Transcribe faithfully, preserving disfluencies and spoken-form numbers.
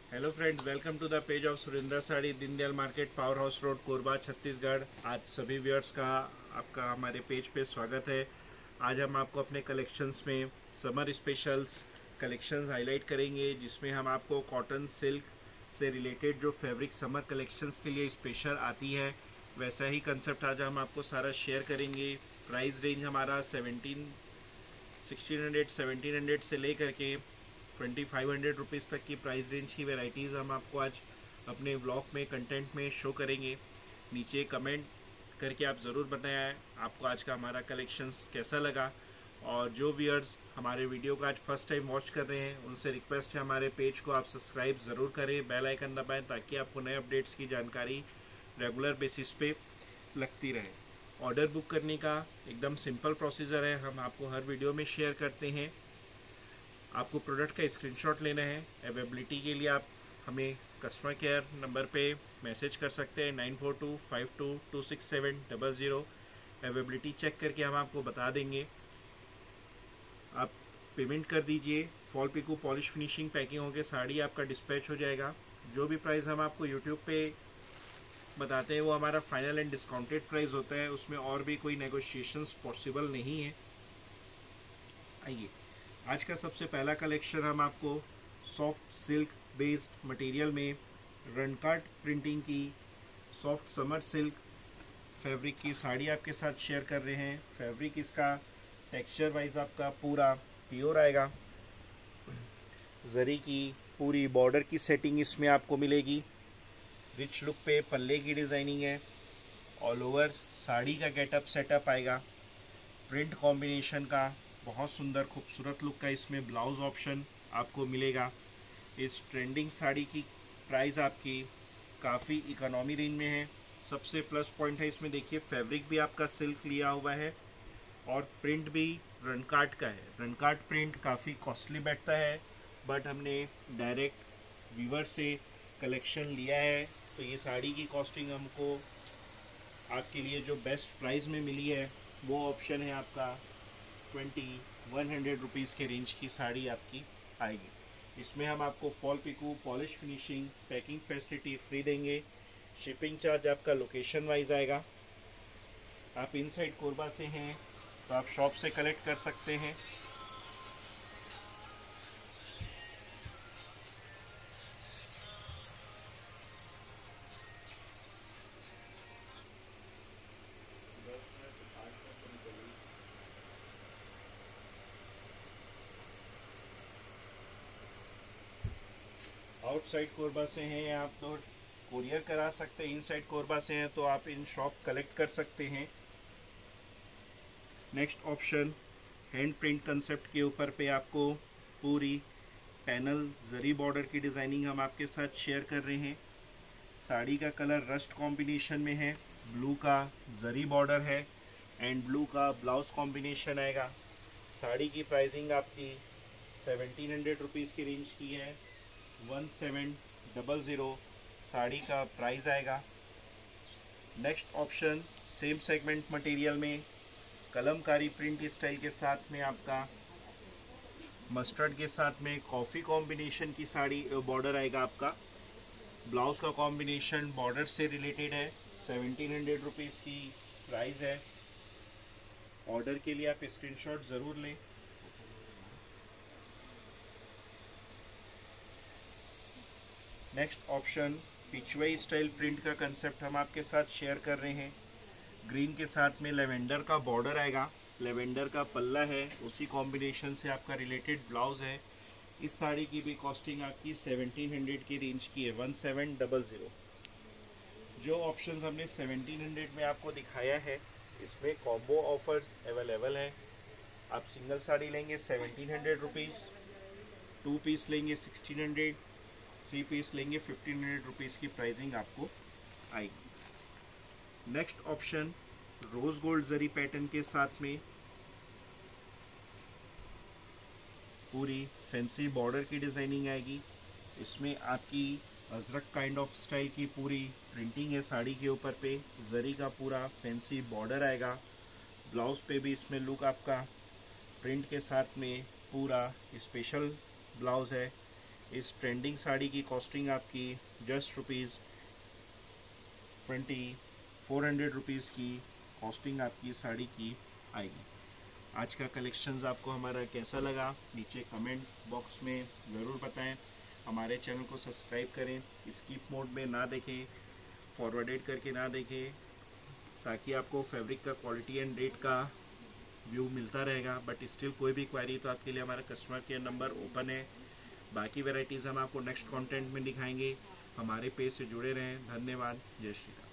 Hello friends, welcome to the page of Surendra sari, Deendayal market, power house road, Korba, Chhattisgarh. आज सभी viewers का आपका हमारे पेज पे स्वागत है। आज हम आपको अपने कलेक्शंस में समर स्पेशल्स कलेक्शंस हाईलाइट करेंगे, जिसमें हम आपको कॉटन सिल्क से रिलेटेड जो फैब्रिक समर कलेक्शंस के लिए स्पेशल आती है, वैसा ही कंसेप्ट आज हम आपको सारा शेयर करेंगे। प्राइस रेंज हमारा seventeen sixteen hundred seventeen hundred से लेकर के ट्वेंटी फाइव हंड्रेड रुपीज़ तक की प्राइस रेंज की वैरायटीज़ हम आपको आज अपने ब्लॉग में कंटेंट में शो करेंगे। नीचे कमेंट करके आप ज़रूर बताएं आपको आज का हमारा कलेक्शंस कैसा लगा। और जो व्यूअर्स हमारे वीडियो को आज फर्स्ट टाइम वॉच कर रहे हैं, उनसे रिक्वेस्ट है हमारे पेज को आप सब्सक्राइब ज़रूर करें, बेल आइकन दबाएं, ताकि आपको नए अपडेट्स की जानकारी रेगुलर बेसिस पे लगती रहे। ऑर्डर बुक करने का एकदम सिंपल प्रोसीजर है, हम आपको हर वीडियो में शेयर करते हैं। आपको प्रोडक्ट का स्क्रीनशॉट लेना है। अवेलेबिलिटी के लिए आप हमें कस्टमर केयर नंबर पे मैसेज कर सकते हैं nine four two five two two six seven double zero. Availability check करके हम आपको बता देंगे। आप पेमेंट कर दीजिए। Fall pico polish finishing packing होकर साड़ी आपका डिस्पैच हो जाएगा। जो भी प्राइस हम आपको यूट्यूब पे बताते हैं वो हमारा फाइनल एंड डिस्काउंटेड प्राइस होता है, उसमें और भी कोई नेगोशिएशंस पॉसिबल नहीं है। आइए, आज का सबसे पहला कलेक्शन हम आपको सॉफ्ट सिल्क बेस्ड मटेरियल में रनकाट प्रिंटिंग की सॉफ्ट समर सिल्क फैब्रिक की साड़ी आपके साथ शेयर कर रहे हैं। फैब्रिक इसका टेक्सचर वाइज आपका पूरा प्योर आएगा। जरी की पूरी बॉर्डर की सेटिंग इसमें आपको मिलेगी। रिच लुक पे पल्ले की डिज़ाइनिंग है। ऑल ओवर साड़ी का गेटअप सेटअप आएगा। प्रिंट कॉम्बिनेशन का बहुत सुंदर खूबसूरत लुक का इसमें ब्लाउज ऑप्शन आपको मिलेगा। इस ट्रेंडिंग साड़ी की प्राइस आपकी काफ़ी इकोनॉमी रेंज में है। सबसे प्लस पॉइंट है इसमें, देखिए फैब्रिक भी आपका सिल्क लिया हुआ है और प्रिंट भी रनकाट का है। रनकाट प्रिंट काफ़ी कॉस्टली बैठता है, बट हमने डायरेक्ट वीवर से कलेक्शन लिया है, तो ये साड़ी की कॉस्टिंग हमको आपके लिए जो बेस्ट प्राइस में मिली है वो ऑप्शन है आपका ट्वेंटी वन हंड्रेड रुपीज़ के रेंज की साड़ी आपकी आएगी। इसमें हम आपको fall pico polish finishing packing facility free देंगे। शिपिंग चार्ज आपका लोकेशन वाइज आएगा। आप इनसाइड कोरबा से हैं तो आप शॉप से कलेक्ट कर सकते हैं। आउटसाइड कोरबा से हैं आप तो कुरियर करा सकते हैं। इनसाइड कोरबा से हैं तो आप इन शॉप कलेक्ट कर सकते हैं। Next option hand print concept के ऊपर पे आपको पूरी पैनल जरी बॉर्डर की डिज़ाइनिंग हम आपके साथ शेयर कर रहे हैं। साड़ी का कलर रस्ट कॉम्बिनेशन में है। ब्लू का जरी बॉर्डर है एंड ब्लू का ब्लाउज कॉम्बिनेशन आएगा। साड़ी की प्राइसिंग आपकी सेवनटीन हंड्रेड रुपीज़ की रेंज की है। One seven double zero sari का प्राइस आएगा। Next option same segment material में कलमकारी प्रिंट स्टाइल के साथ में आपका मस्टर्ड के साथ में कॉफ़ी कॉम्बिनेशन की साड़ी बॉर्डर आएगा। आपका ब्लाउज का कॉम्बिनेशन बॉर्डर से रिलेटेड है। सेवनटीन हंड्रेड रुपीज़ की प्राइस है। ऑर्डर के लिए आप स्क्रीनशॉट ज़रूर लें। Next option pichwai style print का कंसेप्ट हम आपके साथ शेयर कर रहे हैं। ग्रीन के साथ में लेवेंडर का बॉर्डर आएगा। लेवेंडर का पल्ला है, उसी कॉम्बिनेशन से आपका रिलेटेड ब्लाउज है। इस साड़ी की भी कॉस्टिंग आपकी सेवनटीन हंड्रेड की रेंज की है। One seven double zero. जो ऑप्शंस हमने सेवनटीन हंड्रेड में आपको दिखाया है, इसमें कॉम्बो ऑफर्स अवेलेबल है। आप सिंगल साड़ी लेंगे seventeen hundred rupees, two piece लेंगे सिक्सटीन हंड्रेड, थ्री पीस लेंगे फिफ्टीन हंड्रेड रुपीज़ की प्राइसिंग आपको आएगी। Next option rose gold zari pattern के साथ में पूरी फैंसी बॉर्डर की डिज़ाइनिंग आएगी। इसमें आपकी अजरक काइंड ऑफ स्टाइल की पूरी प्रिंटिंग है साड़ी के ऊपर पे। जरी का पूरा फैंसी बॉर्डर आएगा। ब्लाउज पे भी इसमें लुक आपका प्रिंट के साथ में पूरा स्पेशल ब्लाउज है। इस ट्रेंडिंग साड़ी की कॉस्टिंग आपकी just rupees twenty four hundred rupees की कॉस्टिंग आपकी साड़ी की आएगी। आज का कलेक्शंस आपको हमारा कैसा लगा नीचे कमेंट बॉक्स में ज़रूर बताएं। हमारे चैनल को सब्सक्राइब करें, स्किप मोड में ना देखें, फॉरवर्डेड करके ना देखें, ताकि आपको फैब्रिक का क्वालिटी एंड रेट का व्यू मिलता रहेगा। बट स्टिल कोई भी क्वारी तो आपके लिए हमारा कस्टमर केयर नंबर ओपन है। बाकी वैरायटीज़ हम आपको नेक्स्ट कंटेंट में दिखाएंगे। हमारे पेज से जुड़े रहें। धन्यवाद। जय श्री राम।